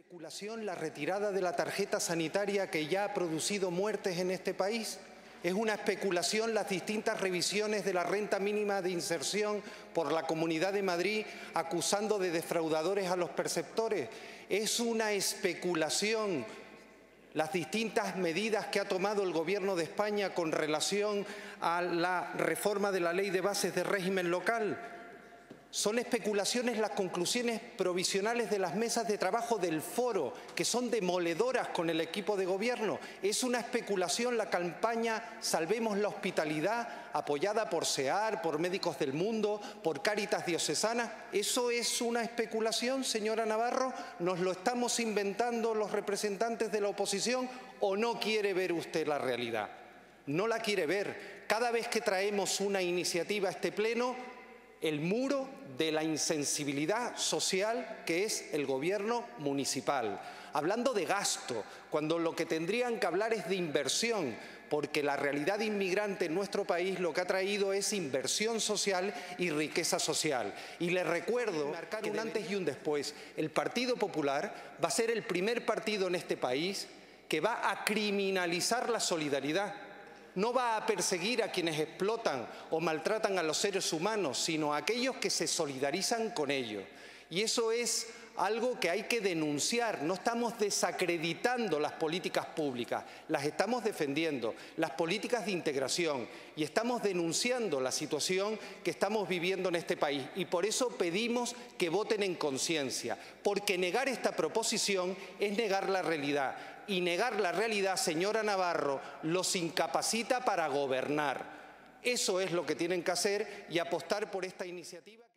especulación la retirada de la tarjeta sanitaria que ya ha producido muertes en este país? ¿Es una especulación las distintas revisiones de la renta mínima de inserción por la Comunidad de Madrid acusando de defraudadores a los perceptores? ¿Es una especulación las distintas medidas que ha tomado el Gobierno de España con relación a la reforma de la Ley de Bases de Régimen Local? Son especulaciones las conclusiones provisionales de las mesas de trabajo del Foro, que son demoledoras con el equipo de gobierno. Es una especulación la campaña Salvemos la Hospitalidad, apoyada por SEAR, por Médicos del Mundo, por Cáritas Diocesana. ¿Eso es una especulación, señora Navarro? ¿Nos lo estamos inventando los representantes de la oposición o no quiere ver usted la realidad? No la quiere ver. Cada vez que traemos una iniciativa a este pleno, el muro de la insensibilidad social que es el gobierno municipal. Hablando de gasto, cuando lo que tendrían que hablar es de inversión, porque la realidad inmigrante en nuestro país lo que ha traído es inversión social y riqueza social. Y les recuerdo, marcar un antes y un después, el Partido Popular va a ser el primer partido en este país que va a criminalizar la solidaridad. No va a perseguir a quienes explotan o maltratan a los seres humanos, sino a aquellos que se solidarizan con ellos. Y eso es algo que hay que denunciar. No estamos desacreditando las políticas públicas, las estamos defendiendo, las políticas de integración, y estamos denunciando la situación que estamos viviendo en este país. Y por eso pedimos que voten en conciencia, porque negar esta proposición es negar la realidad. Y negar la realidad, señora Navarro, los incapacita para gobernar. Eso es lo que tienen que hacer y apostar por esta iniciativa.